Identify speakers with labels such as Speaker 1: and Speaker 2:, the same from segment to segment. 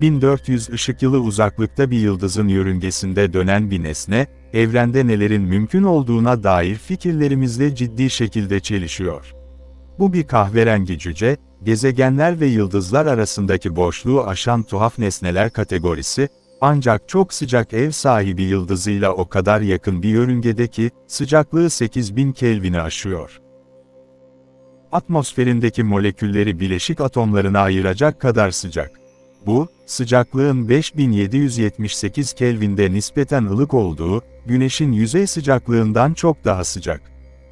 Speaker 1: 1400 ışık yılı uzaklıkta bir yıldızın yörüngesinde dönen bir nesne, evrende nelerin mümkün olduğuna dair fikirlerimizle ciddi şekilde çelişiyor. Bu bir kahverengi cüce, gezegenler ve yıldızlar arasındaki boşluğu aşan tuhaf nesneler kategorisi, ancak çok sıcak ev sahibi yıldızıyla o kadar yakın bir yörüngede ki, sıcaklığı 8000 Kelvin'i aşıyor. Atmosferindeki molekülleri bileşik atomlarına ayıracak kadar sıcak. Bu, sıcaklığın 5778 Kelvin'de nispeten ılık olduğu, Güneş'in yüzey sıcaklığından çok daha sıcak.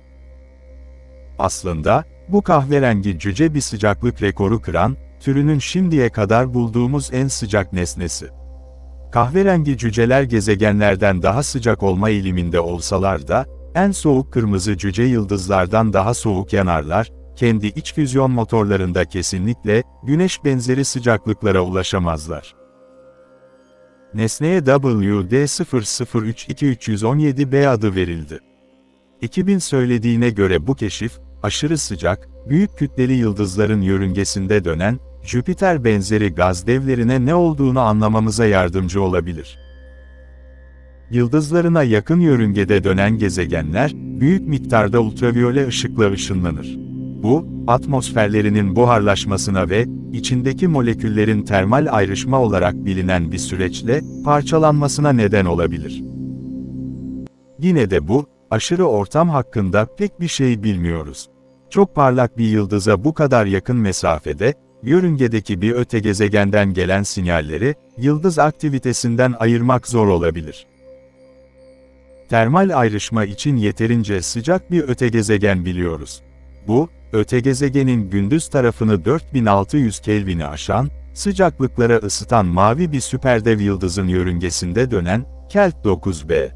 Speaker 1: Aslında, bu kahverengi cüce bir sıcaklık rekoru kıran, türünün şimdiye kadar bulduğumuz en sıcak nesnesi. Kahverengi cüceler gezegenlerden daha sıcak olma eğiliminde olsalar da, en soğuk kırmızı cüce yıldızlardan daha soğuk yanarlar, kendi iç füzyon motorlarında kesinlikle, Güneş benzeri sıcaklıklara ulaşamazlar. Nesneye WD003217b adı verildi. 2000 söylediğine göre bu keşif, aşırı sıcak, büyük kütleli yıldızların yörüngesinde dönen, Jüpiter benzeri gaz devlerine ne olduğunu anlamamıza yardımcı olabilir. Yıldızlarına yakın yörüngede dönen gezegenler, büyük miktarda ultraviyole ışıkla ışınlanır. Bu, atmosferlerinin buharlaşmasına ve, içindeki moleküllerin termal ayrışma olarak bilinen bir süreçle, parçalanmasına neden olabilir. Yine de bu, aşırı ortam hakkında pek bir şey bilmiyoruz. Çok parlak bir yıldıza bu kadar yakın mesafede, yörüngedeki bir öte gezegenden gelen sinyalleri, yıldız aktivitesinden ayırmak zor olabilir. Termal ayrışma için yeterince sıcak bir öte gezegen biliyoruz. Bu, öte gezegenin gündüz tarafını 4600 Kelvin'i aşan, sıcaklıklara ısıtan mavi bir süperdev yıldızın yörüngesinde dönen, Kelt 9b.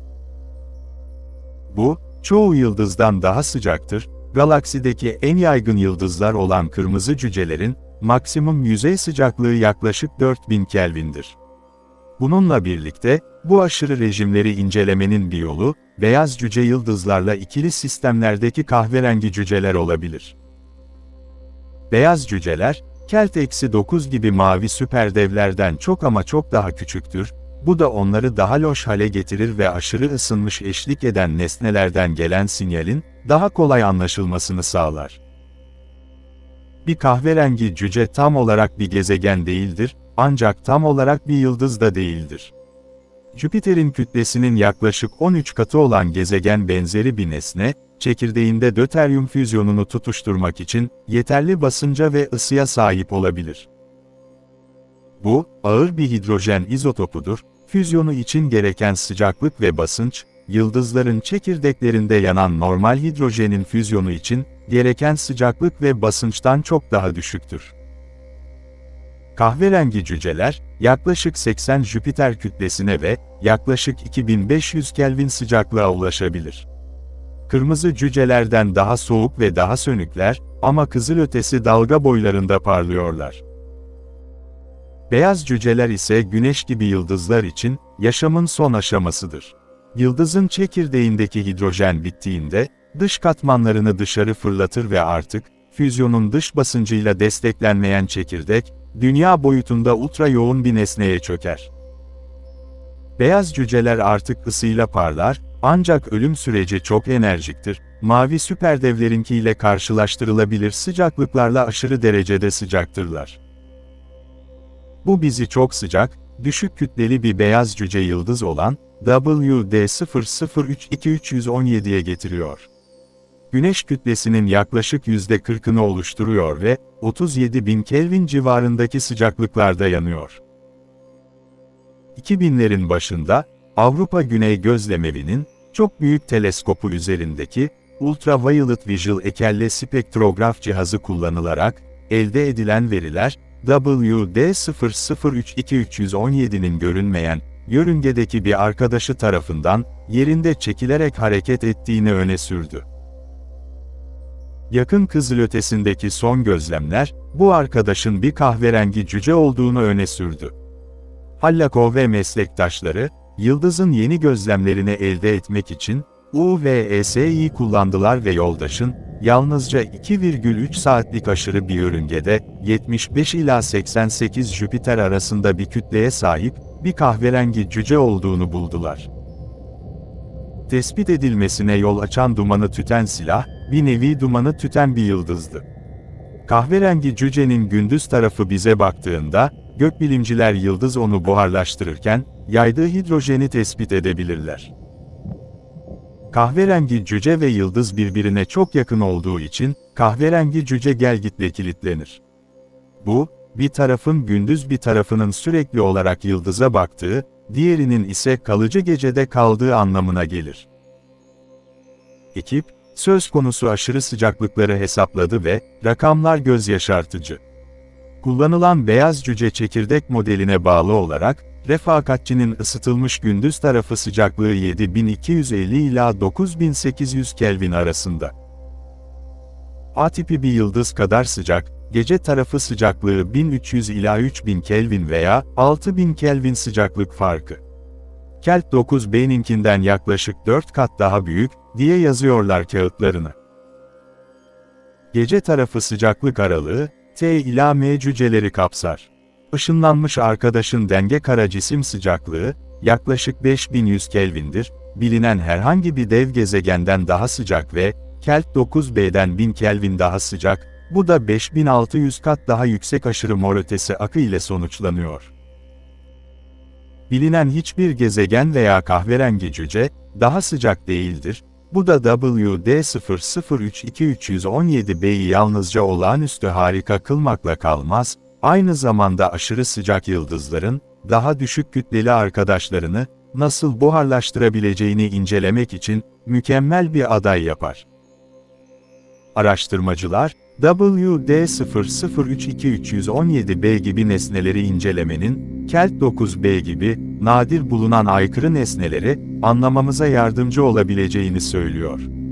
Speaker 1: Bu, çoğu yıldızdan daha sıcaktır, galaksideki en yaygın yıldızlar olan kırmızı cücelerin, maksimum yüzey sıcaklığı yaklaşık 4000 Kelvin'dir. Bununla birlikte, bu aşırı rejimleri incelemenin bir yolu, beyaz cüce yıldızlarla ikili sistemlerdeki kahverengi cüceler olabilir. Beyaz cüceler, Kelt-9 gibi mavi süperdevlerden çok ama çok daha küçüktür, bu da onları daha loş hale getirir ve aşırı ısınmış eşlik eden nesnelerden gelen sinyalin, daha kolay anlaşılmasını sağlar. Bir kahverengi cüce tam olarak bir gezegen değildir, ancak tam olarak bir yıldız da değildir. Jüpiter'in kütlesinin yaklaşık 13 katı olan gezegen benzeri bir nesne, çekirdeğinde döteryum füzyonunu tutuşturmak için yeterli basınca ve ısıya sahip olabilir. Bu, ağır bir hidrojen izotopudur, füzyonu için gereken sıcaklık ve basınç, yıldızların çekirdeklerinde yanan normal hidrojenin füzyonu için gereken sıcaklık ve basınçtan çok daha düşüktür. Kahverengi cüceler, yaklaşık 80 Jüpiter kütlesine ve yaklaşık 2500 Kelvin sıcaklığa ulaşabilir. Kırmızı cücelerden daha soğuk ve daha sönükler, ama kızılötesi dalga boylarında parlıyorlar. Beyaz cüceler ise Güneş gibi yıldızlar için, yaşamın son aşamasıdır. Yıldızın çekirdeğindeki hidrojen bittiğinde, dış katmanlarını dışarı fırlatır ve artık, füzyonun dış basıncıyla desteklenmeyen çekirdek, dünya boyutunda ultra yoğun bir nesneye çöker. Beyaz cüceler artık ısıyla parlar, ancak ölüm süreci çok enerjiktir, mavi süperdevlerinkiyle karşılaştırılabilir sıcaklıklarla aşırı derecede sıcaktırlar. Bu bizi çok sıcak, düşük kütleli bir beyaz cüce yıldız olan, WD003217'ye getiriyor. Güneş kütlesinin yaklaşık %40'ını oluşturuyor ve 37.000 Kelvin civarındaki sıcaklıklarda yanıyor. 2000'lerin başında, Avrupa Güney Gözlemevi'nin, çok büyük teleskopu üzerindeki, Ultraviolet Visual Ekelle spektrograf cihazı kullanılarak, elde edilen veriler, WD003217'nin görünmeyen, yörüngedeki bir arkadaşı tarafından, yerinde çekilerek hareket ettiğini öne sürdü. Yakın kızılötesindeki son gözlemler, bu arkadaşın bir kahverengi cüce olduğunu öne sürdü. Hallakov ve meslektaşları, yıldızın yeni gözlemlerini elde etmek için, UVESI'yi kullandılar ve yoldaşın, yalnızca 2,3 saatlik aşırı bir yörüngede, 75 ila 88 Jüpiter arasında bir kütleye sahip, bir kahverengi cüce olduğunu buldular. Tespit edilmesine yol açan dumanı tüten silah, bir nevi dumanı tüten bir yıldızdı. Kahverengi cücenin gündüz tarafı bize baktığında, gökbilimciler yıldız onu buharlaştırırken, yaydığı hidrojeni tespit edebilirler. Kahverengi cüce ve yıldız birbirine çok yakın olduğu için, kahverengi cüce gelgitle kilitlenir. Bu, bir tarafın gündüz bir tarafının sürekli olarak yıldıza baktığı, diğerinin ise kalıcı gecede kaldığı anlamına gelir. Ekip, söz konusu aşırı sıcaklıkları hesapladı ve, rakamlar göz yaşartıcı. Kullanılan beyaz cüce çekirdek modeline bağlı olarak, refakatçinin ısıtılmış gündüz tarafı sıcaklığı 7250 ila 9800 Kelvin arasında. A tipi bir yıldız kadar sıcak, gece tarafı sıcaklığı 1300 ila 3000 Kelvin veya 6000 Kelvin sıcaklık farkı. Kelt 9b'ninkinden yaklaşık 4 kat daha büyük, diye yazıyorlar kağıtlarını. Gece tarafı sıcaklık aralığı, T ila M cüceleri kapsar. Işınlanmış arkadaşın denge kara cisim sıcaklığı, yaklaşık 5100 Kelvin'dir, bilinen herhangi bir dev gezegenden daha sıcak ve, Kelt 9b'den 1000 Kelvin daha sıcak, bu da 5600 kat daha yüksek aşırı mor ötesi akı ile sonuçlanıyor. Bilinen hiçbir gezegen veya kahverengi cüce, daha sıcak değildir, bu da WD003217b'yi yalnızca olağanüstü harika kılmakla kalmaz, aynı zamanda aşırı sıcak yıldızların, daha düşük kütleli arkadaşlarını, nasıl buharlaştırabileceğini incelemek için, mükemmel bir aday yapar. Araştırmacılar, WD003217b gibi nesneleri incelemenin, Kelt 9b gibi, nadir bulunan aykırı nesneleri, anlamamıza yardımcı olabileceğini söylüyor.